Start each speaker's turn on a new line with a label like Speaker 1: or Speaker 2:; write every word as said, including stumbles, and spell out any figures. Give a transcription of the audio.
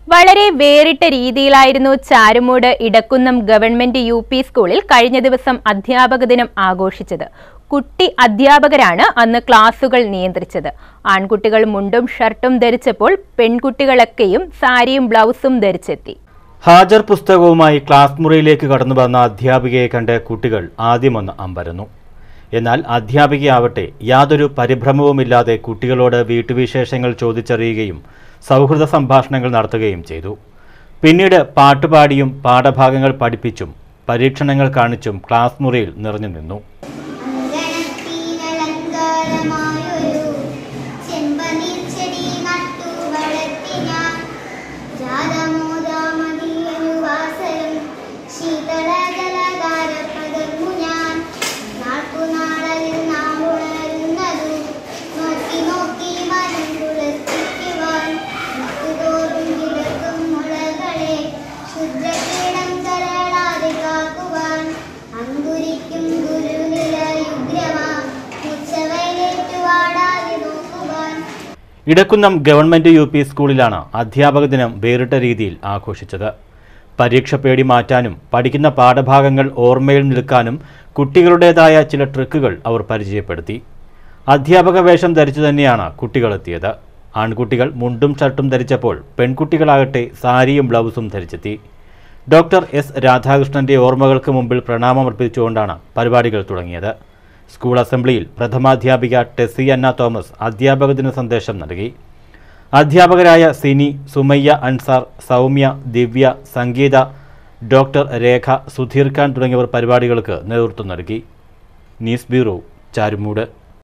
Speaker 1: വളരെ വേറിട്ട രീതിയിലായിരുന്നു Charummood Idakkunnam government U P സ്കൂളിൽ കഴിഞ്ഞ ദിവസം അധ്യാപക ദിനം ആഘോഷിച്ചത്. കുട്ടി അധ്യാപകരാണ് അന്ന് ക്ലാസുകൾ നിയന്ത്രിച്ചത്. ആൺകുട്ടികൾ മുണ്ടും ഷർട്ടും ധരിച്ചപ്പോൾ പെൺകുട്ടികളൊക്കെയും സാരിയും ബ്ലൗസും ധരിച്ചെത്തി.
Speaker 2: ഹാജർ പുസ്തകവുമായി ക്ലാസ് മുറിയിലേക്ക് കടന്നു വന്ന അധ്യാപികയെ കണ്ട് കുട്ടികൾ ആദ്യമൊന്ന് അമ്പരന്നു. എന്നാൽ അധ്യാപികയാവട്ടെ യാതൊരു പരിഭ്രമവുമില്ലാതെ കുട്ടികളോട് വീട്ടുവിശേഷങ്ങൾ ചോദിച്ചറിയുകയും സൗഹൃദ സംഭാഷണങ്ങൾ നടത്തുകയും ചെയ്തു. പിന്നീട് പാട്ടുപാടിയും പാഠഭാഗങ്ങൾ പഠിപ്പിച്ചും പരീക്ഷണങ്ങൾ കാണിച്ചും ക്ലാസ് മുറിയിൽ നിറഞ്ഞു നിന്നു. ഇടക്കുന്നം ഗവൺമെന്റ് യു പി സ്കൂളിലാണ് അധ്യാപക ദിനം വേറിട്ട രീതിയിൽ ആഘോഷിച്ചത്. പരീക്ഷ പേടി മാറ്റാനും പഠിക്കുന്ന പാഠഭാഗങ്ങൾ ഓർമ്മയിൽ നിൽക്കാനും കുട്ടികളുടേതായ ചില ട്രിക്കുകൾ അവർ പരിചയപ്പെടുത്തി. അധ്യാപക വേഷം ധരിച്ചു തന്നെയാണ് കുട്ടികളെത്തിയത്. ആൺകുട്ടികൾ മുണ്ടും ഷർട്ടും ധരിച്ചപ്പോൾ പെൺകുട്ടികളാകട്ടെ സാരിയും ബ്ലൗസും ധരിച്ചെത്തി. ഡോക്ടർ എസ് രാധാകൃഷ്ണന്റെ ഓർമ്മകൾക്ക് മുമ്പിൽ പ്രണാമമർപ്പിച്ചുകൊണ്ടാണ് പരിപാടികൾ തുടങ്ങിയത്. സ്കൂൾ അസംബ്ലിയിൽ പ്രഥമാധ്യാപിക ടെസി അന്ന തോമസ് അധ്യാപക ദിന സന്ദേശം നൽകി. അധ്യാപകരായ സിനി, സുമയ്യ അൻസാർ, സൗമ്യ, ദിവ്യ, സംഗീത, ഡോക്ടർ രേഖ, സുധീർ ഖാൻ തുടങ്ങിയവർ പരിപാടികൾക്ക് നേതൃത്വം നൽകി. News bureau, Charummood.